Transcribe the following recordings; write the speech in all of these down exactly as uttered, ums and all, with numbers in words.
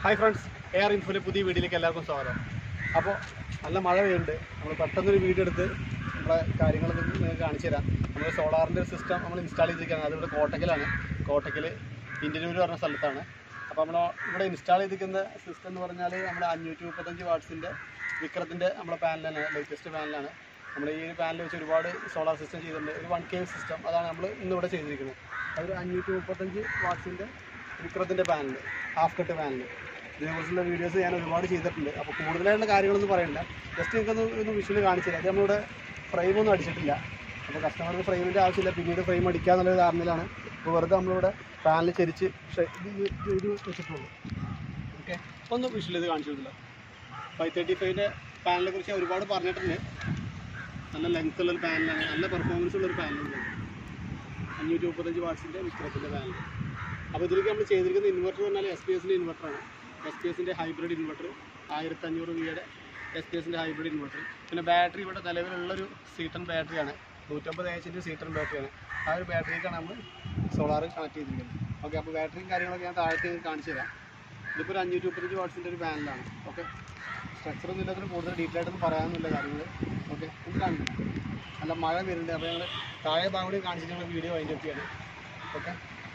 Hi friends, Air Info പുതിയ വീഡിയോയിലേക്ക് എല്ലാവർക്കും സ്വാഗതം. അപ്പോൾ നല്ല മഴ പെയ്യുന്നുണ്ട്. നമ്മൾ പെട്ടെന്നൊരു വീഡിയോ എടുത്ത് നമ്മളെ കാര്യങ്ങളൊക്കെ നിങ്ങൾക്ക് കാണിച്ചു തരാം. നമ്മൾ സോളാറിൻ്റെ ഒരു സിസ്റ്റം നമ്മൾ ഇൻസ്റ്റാൾ ചെയ്തിരിക്കുകയാണ്. അതിവിടെ കോട്ടക്കലാണ്. കോട്ടക്കൽ ഇന്ത്യനൂർ പറഞ്ഞ സ്ഥലത്താണ്. അപ്പോൾ നമ്മൾ ഇവിടെ ഇൻസ്റ്റാൾ ചെയ്തിരിക്കുന്ന സിസ്റ്റം എന്ന് പറഞ്ഞാൽ നമ്മുടെ അഞ്ഞൂറ്റി മുപ്പത്തഞ്ച് വാട്ട്സിൻ്റെ വിക്രത്തിൻ്റെ നമ്മുടെ പാനലാണ്, ലേറ്റസ്റ്റ് പാനലാണ്. നമ്മൾ ഈ ഒരു പാനൽ വെച്ച് ഒരുപാട് സോളാർ സിസ്റ്റം ചെയ്തിട്ടുണ്ട്. ഒരു വൺ കെ സിസ്റ്റം അതാണ് നമ്മൾ ഇന്നിവിടെ ചെയ്തിരിക്കുന്നത്. അതൊരു അഞ്ഞൂറ്റി മുപ്പത്തഞ്ച് വാട്ട്സിൻ്റെ വിക്രത്തിൻ്റെ പാനൽ, ഹാഫ് കട്ട് പാനൽ. ഇതിനെക്കുറിച്ചുള്ള വീഡിയോസ് ഞാൻ ഒരുപാട് ചെയ്തിട്ടുണ്ട്. അപ്പോൾ കൂടുതലായിട്ടുള്ള കാര്യങ്ങളൊന്നും പറയണ്ട, ജസ്റ്റ് നിങ്ങൾക്കൊന്ന് ഒന്ന് വിഷ്വൽ കാണിച്ചില്ല. അത് നമ്മളിവിടെ ഫ്രെയിമൊന്നും അടിച്ചിട്ടില്ല. അപ്പോൾ കസ്റ്റമർക്ക് ഫ്രെയിമിൻ്റെ ആവശ്യമില്ല, പിന്നീട് ഫ്രെയിം അടിക്കുക എന്നുള്ളൊരു കാരണത്തിലാണ് ഇപ്പോൾ വെറുതെ നമ്മളിവിടെ പാനൽ ചരിച്ച് ഇത് വെച്ചിട്ടുള്ളൂ. ഓക്കെ, ഒന്ന് വിഷ്വൽ ഇത് കാണിച്ചിട്ടില്ല. ഫൈവ് തേർട്ടി ഫൈവിൻ്റെ പാനലിനെ കുറിച്ച് ഒരുപാട് പറഞ്ഞിട്ടുണ്ട്. നല്ല ലെങ്ത് ഉള്ളൊരു പാനലാണ്, നല്ല പെർഫോമൻസ് ഉള്ളൊരു പാനലാണ്. അഞ്ഞൂറ്റി മുപ്പത്തഞ്ച് വാട്ട്സിൻ്റെ വിക്രത്തിൻ്റെ പാനൽ. അപ്പോൾ ഇതിലേക്ക് നമ്മൾ ചെയ്തിരിക്കുന്ന ഇൻവെർട്ടർ പറഞ്ഞാൽ എസ് പി എസിൻ്റെ ഇൻവെർട്ടറാണ്. എസ് പി എസിൻ്റെ ഹൈബ്രിഡ് ഇൻവെർട്ടർ, ആയിരത്തി അഞ്ഞൂറ് വിയുടെ എസ് പി എസിൻ്റെ ഹൈബ്രിഡ് ഇൻവെർട്ടർ. പിന്നെ ബാറ്ററി ഇവിടെ നിലവിലുള്ളൊരു സീറ്റൺ ബാറ്ററിയാണ്, നൂറ്റമ്പത് എച്ചിൻ്റെ സീറ്റൺ ബാറ്ററിയാണ്. ആ ഒരു ബാറ്ററിക്കാണ് നമ്മൾ സോളാർ കണക്ട് ചെയ്തിരിക്കുന്നത്. ഓക്കെ, അപ്പോൾ ബാറ്ററിയും കാര്യങ്ങളൊക്കെ ഞാൻ താഴത്തെ കാണിച്ചു തരാം. ഇതിപ്പോൾ ഒരു അഞ്ഞൂറ്റി മുപ്പത്തഞ്ച് വാട്ട്സിൻ്റെ ഒരു പാനലാണ്. ഓക്കെ, സ്ട്രക്ചറൊന്നും ഇല്ലാത്തതിന് കൂടുതൽ ഡീറ്റെയിൽ ആയിട്ടൊന്നും പറയാനൊന്നുമില്ല കാര്യങ്ങൾ. ഓക്കെ, ഇത് കാണിക്കും. നല്ല മഴ വരുന്നുണ്ട്. അപ്പോൾ ഞങ്ങൾ താഴെ ഭാഗം കൂടി കാണിച്ചിട്ട് ഞങ്ങൾ വീഡിയോ വൈൻഡ് അപ്പ് ചെയ്യാണ്. ഓക്കെ,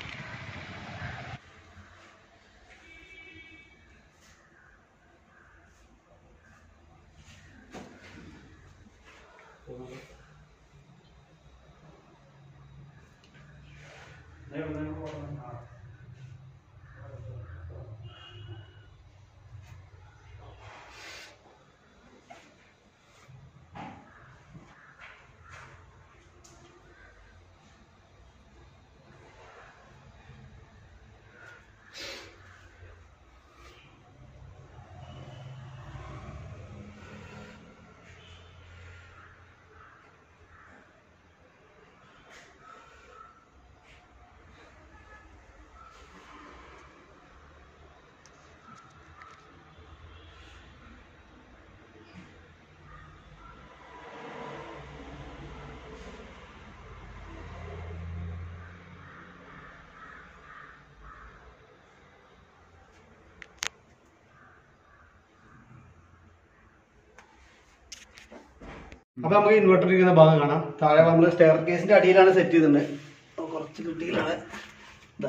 അപ്പോൾ നമുക്ക് ഇൻവെർട്ടർ ഇരിക്കുന്ന ഭാഗം കാണാം. താഴെ നമ്മൾ സ്റ്റെയർ കേസിൻ്റെ അടിയിലാണ് സെറ്റ് ചെയ്തിട്ടുണ്ട്. കുറച്ച് കിട്ടിയിലാണ്. ഇതാ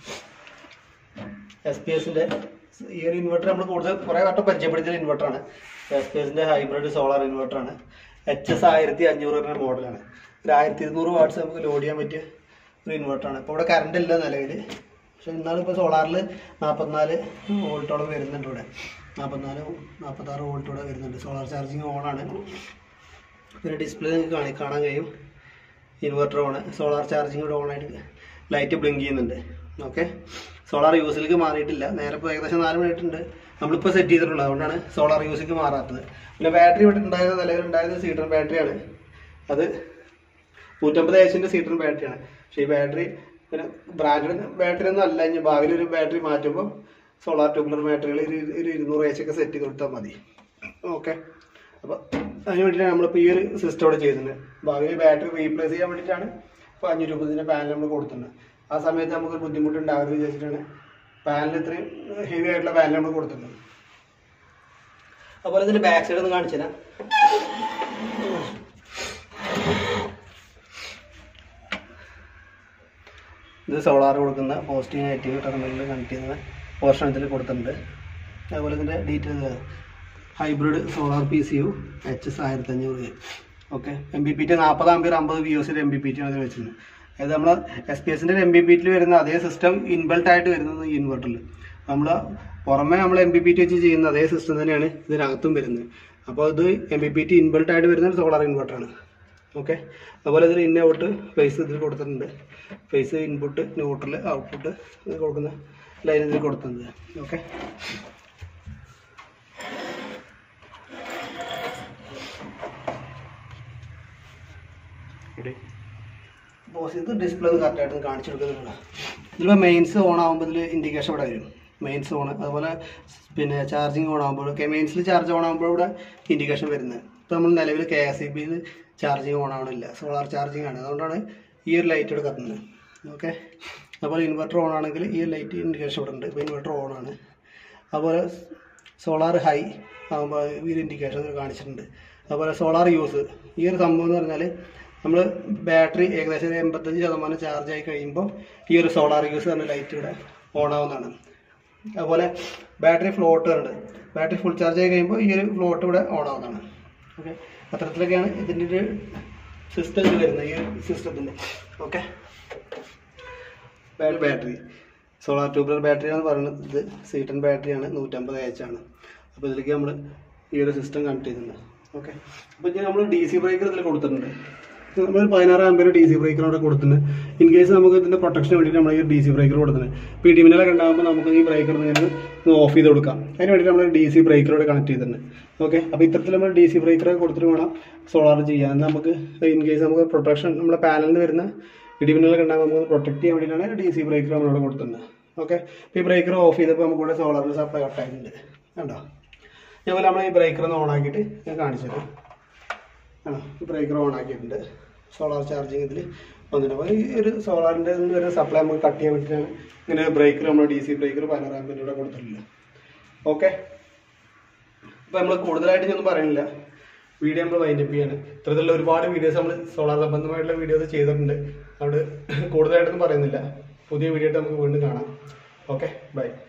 എസ് പി എസിൻ്റെ ഈ ഒരു ഇൻവെർട്ടർ നമ്മൾ കൂടുതൽ കുറേ വട്ടം പരിചയപ്പെടുത്തിയ ഇൻവെർട്ടറാണ്. എസ് പി എസിൻ്റെ ഹൈബ്രിഡ് സോളാർ ഇൻവെർട്ടറാണ്. എച്ച് എസ് ആയിരത്തി അഞ്ഞൂറ് എന്ന മോഡലാണ്. ഒരു ആയിരത്തി ഇരുന്നൂറ് വാട്ട്സ് നമുക്ക് ലോഡ് ചെയ്യാൻ പറ്റിയ ഒരു ഇൻവെർട്ടറാണ്. ഇപ്പോൾ ഇവിടെ കറണ്ട് ഇല്ല നിലവിൽ, പക്ഷെ എന്നാലും ഇപ്പോൾ സോളാറിൽ നാൽപ്പത്തിനാല് വോൾട്ടോളം വരുന്നുണ്ട്. ഇവിടെ നാൽപ്പത്തിനാല് നാൽപ്പത്താറ് വോൾട്ടോടെ വരുന്നുണ്ട്. സോളാർ ചാർജിങ് ഓണാണ്. പിന്നെ ഡിസ്പ്ലേ നിങ്ങൾക്ക് കാണി കാണാൻ കഴിയും. ഇൻവെർട്ടർ ഓണ്, സോളാർ ചാർജിങ് ഇവിടെ ഓണായിട്ട് ലൈറ്റ് ബ്ലിങ്ക് ചെയ്യുന്നുണ്ട്. ഓക്കെ, സോളാർ യൂസിലേക്ക് മാറിയിട്ടില്ല. നേരെ ഇപ്പോൾ ഏകദേശം നാല് മിനിറ്റ് നമ്മളിപ്പോൾ സെറ്റ് ചെയ്തിട്ടുള്ളത്, അതുകൊണ്ടാണ് സോളാർ യൂസിലേക്ക് മാറാത്തത്. പിന്നെ ബാറ്ററി ഇവിടെ ഉണ്ടായത് നിലവിലുണ്ടായത് സീറ്റർ ബാറ്ററിയാണ്. അത് നൂറ്റമ്പത് എച്ചിൻ്റെ സീറ്റർ ബാറ്ററിയാണ്. പക്ഷേ ഈ ബാറ്ററി പിന്നെ ബ്രാൻഡഡ് ബാറ്ററി ഒന്നും അല്ല. ഇനി ഭാവിയിൽ ഒരു ബാറ്ററി മാറ്റുമ്പോൾ സോളാർ ട്യൂബുലർ ബാറ്ററികൾ ഒരു ഇരുന്നൂറ് എച്ച് ഒക്കെ സെറ്റ് ചെയ്ത് കൊടുത്താൽ മതി. ഓക്കെ, അപ്പോൾ അതിന് വേണ്ടിയിട്ടാണ് നമ്മളിപ്പോൾ ഈ ഒരു സിസ്റ്റം ഇവിടെ ചെയ്തിട്ടുണ്ട്. ഭാവിയിൽ ബാറ്ററി റീപ്ലേസ് ചെയ്യാൻ വേണ്ടിയിട്ടാണ് ഇപ്പോൾ അഞ്ഞൂറ്റി മുപ്പതിൻ്റെ പാനൽ നമ്മൾ കൊടുത്തിട്ടുണ്ട്. ആ സമയത്ത് നമുക്ക് ബുദ്ധിമുട്ടുണ്ടാകുന്നത് വിചാരിച്ചിട്ടാണ് പാനൽ ഇത്രയും ഹെവി ആയിട്ടുള്ള പാനൽ നമ്മൾ കൊടുത്തിട്ടുണ്ട്. അതുപോലെ ഇതിൻ്റെ ബാക്ക് സൈഡ് ഒന്ന് കാണിച്ചു തരാം. ഇത് സോളാർ കൊടുക്കുന്ന പോസിറ്റീവ് നെഗറ്റീവ് ടെർമിനലിൽ കണക്ട് ചെയ്യുന്ന പോർഷൻ ഇതിൽ കൊടുത്തിട്ടുണ്ട്. അതുപോലെ ഇതിൻ്റെ detail hybrid solar P C U H S ആയിരത്തി അഞ്ഞൂറ്. Okay, M B P T നാൽപ്പത് ആംപിയർ അമ്പത് വി ഒസിൻ്റെ എം ബി പി ടി ആണ് ഇത് വെച്ചിരുന്നത്. അതായത് നമ്മൾ എസ് പി എസിൻ്റെ എം ബി പി ടിയിൽ വരുന്ന അതേ സിസ്റ്റം ഇൻബിൽട്ട് ആയിട്ട് വരുന്നത് ഈ ഇൻവെർട്ടറിൽ. നമ്മൾ പുറമെ നമ്മൾ എം ബി പി ടി വെച്ച് ചെയ്യുന്ന അതേ സിസ്റ്റം തന്നെയാണ് ഇതിനകത്തും വരുന്നത്. അപ്പോൾ ഇത് M B P T inbuilt ആയിട്ട് വരുന്ന ഒരു സോളാർ ഇൻവെർട്ടറാണ്. ഓക്കെ, അതുപോലെ ഇതിൽ ഇൻ ഔട്ട് ഫേസ് ഇതിൽ കൊടുത്തിട്ടുണ്ട്. ഫേസ് ഇൻപുട്ട്, ന്യൂട്രൽ, ഔട്ട്പുട്ട് കൊടുക്കുന്ന ലൈൻ ഇതിൽ കൊടുത്തിട്ടുണ്ട്. ഓക്കെ, ഇത് ഡിസ്പ്ലേ കറക്റ്റായിട്ട് കാണിച്ചു കൊടുക്കുന്നുണ്ട്. ഇതിലിപ്പോൾ മെയിൻസ് ഓൺ ആകുമ്പോൾ ഇതിൽ ഇൻഡിക്കേഷൻ ഇവിടെ വരും. മെയിൻസ് ഓൺ, അതുപോലെ പിന്നെ ചാർജിങ് ഓൺ ആകുമ്പോൾ ഒക്കെ മെയിൻസിൽ ചാർജ് ഓൺ ആകുമ്പോൾ ഇവിടെ ഇൻഡിക്കേഷൻ വരുന്നത്. ഇപ്പോൾ നമ്മൾ നിലവിൽ കെ എസ് ഇ ബിയിൽ ചാർജിങ് ഓൺ ആവണില്ല, സോളാർ ചാർജിങ് ആണ്. അതുകൊണ്ടാണ് ഈ ഒരു ലൈറ്റ് ഇവിടെ കത്തുന്നത്. ഓക്കെ, അതുപോലെ ഇൻവെർട്ടർ ഓൺ ആണെങ്കിൽ ഈ ലൈറ്റ് ഇൻഡിക്കേഷൻ ഇവിടെ ഉണ്ട്. ഇപ്പോൾ ഇൻവെർട്ടർ ഓൺ ആണ്. അതുപോലെ സോളാർ ഹൈ ആകുമ്പോൾ ഈ ഒരു ഇൻഡിക്കേഷൻ കാണിച്ചിട്ടുണ്ട്. അതുപോലെ സോളാർ യൂസ്, ഈ ഒരു സംഭവം എന്ന് പറഞ്ഞാൽ നമ്മൾ ബാറ്ററി ഏകദേശം ഒരു എൺപത്തഞ്ച് ശതമാനം ചാർജ് ആയി കഴിയുമ്പോൾ ഈ ഒരു സോളാർ യൂസ് പറഞ്ഞ ലൈറ്റ് ഇവിടെ ഓൺ ആവുന്നതാണ്. അതുപോലെ ബാറ്ററി ഫ്ലോട്ട് ഉണ്ട്, ബാറ്ററി ഫുൾ ചാർജ് ആയി കഴിയുമ്പോൾ ഈ ഒരു ഫ്ലോട്ട് ഇവിടെ ഓൺ ആവുന്നതാണ്. ഓക്കെ, അത്തരത്തിലൊക്കെയാണ് ഇതിൻ്റെ ഒരു സിസ്റ്റം വരുന്നത്, ഈ ഒരു സിസ്റ്റത്തിൻ്റെ. ഓക്കെ, ബാറ്ററി സോളാർ ട്യൂബുലർ ബാറ്ററിയാണ് പറയുന്നത്. ഇത് സീറ്റൻ ബാറ്ററിയാണ്, നൂറ്റമ്പത് എച്ച് ആണ്. അപ്പോൾ ഇതിലേക്ക് നമ്മൾ ഈ ഒരു സിസ്റ്റം കണക്ട് ചെയ്തിട്ടുണ്ട്. ഓക്കെ, അപ്പോൾ ഇനി നമ്മൾ ഡി സി ബ്രേക്കർ ഇതിൽ കൊടുത്തിട്ടുണ്ട്. നമ്മൾ പതിനാറ് ആമ്പിയർ ഡി സി ബ്രേക്കറോടെ കൊടുത്തിട്ടുണ്ട്. ഇൻ കേസ് നമുക്ക് ഇതിൻ്റെ പ്രൊട്ടക്ഷന് വേണ്ടിയിട്ട് നമ്മൾ ഈ ഡി സി ബ്രേക്കർ കൊടുത്തിട്ടുണ്ട്. ഇപ്പോൾ ഇടിമിന്നലൊക്കെ ഉണ്ടാകുമ്പോൾ നമുക്ക് ഈ ബ്രേക്കർ ഇങ്ങനെ ഓഫ് ചെയ്ത് കൊടുക്കാം. അതിന് വേണ്ടിയിട്ട് നമ്മൾ ഡി സി ബ്രേക്കറോട് കണക്ട് ചെയ്തിട്ടുണ്ട്. ഓക്കെ, അപ്പോൾ ഇത്തരത്തിൽ നമ്മൾ ഡി സി ബ്രേക്കറൊക്കെ കൊടുത്തിട്ട് വേണം സോളാർ ചെയ്യാൻ. നമുക്ക് ഇൻ കേസ് നമുക്ക് പ്രൊട്ടക്ഷൻ നമ്മുടെ പാനലിൽ വരുന്ന ഇടിമിന്നലൊക്കെ ഉണ്ടാകുമ്പോൾ നമുക്ക് പ്രൊട്ടക്ട് ചെയ്യാൻ വേണ്ടിയിട്ടാണ് ഡി സി ബ്രേക്കർ നമ്മളിവിടെ കൊടുത്തിട്ടുണ്ട്. ഓക്കെ, ഇപ്പോൾ ഈ ബ്രേക്കർ ഓഫ് ചെയ്തപ്പോൾ നമുക്ക് ഇവിടെ സോളാറിന് സപ്ലൈ കട്ടായിട്ടുണ്ട്. കണ്ടോ, ഞങ്ങൾ നമ്മൾ ഈ ബ്രേക്കർ ഒന്ന് ഓൺ ആക്കിയിട്ട് ഞാൻ കാണിച്ചത്. ആണോ, ഈ ബ്രേക്കർ ഓൺ ആക്കിയിട്ടുണ്ട്. സോളാർ ചാർജിങ് ഇതിൽ വന്നിട്ടുണ്ട്. അപ്പോൾ ഈ ഒരു സോളാറിൻ്റെ ഒരു സപ്ലൈ നമുക്ക് കട്ട് ചെയ്യാൻ വേണ്ടിയിട്ടാണ് ഇങ്ങനെ ബ്രേക്കർ നമ്മൾ ഡി സി ബ്രേക്കർ പതിനാറ് ആമ്പിയർ ഇവിടെ കൊടുത്തിട്ടില്ല. ഓക്കെ, ഇപ്പോൾ നമ്മൾ കൂടുതലായിട്ട് ഒന്നും പറയുന്നില്ല, വീഡിയോ നമ്മൾ വൈൻഡപ്പ് ചെയ്യാണ്. ഇത്തരത്തിലുള്ള ഒരുപാട് വീഡിയോസ് നമ്മൾ സോളാർ സംബന്ധമായിട്ടുള്ള വീഡിയോസ് ചെയ്തിട്ടുണ്ട്. അതുകൊണ്ട് കൂടുതലായിട്ടൊന്നും പറയുന്നില്ല. പുതിയ വീഡിയോ ആയിട്ട് നമുക്ക് വീണ്ടും കാണാം. Okay, by.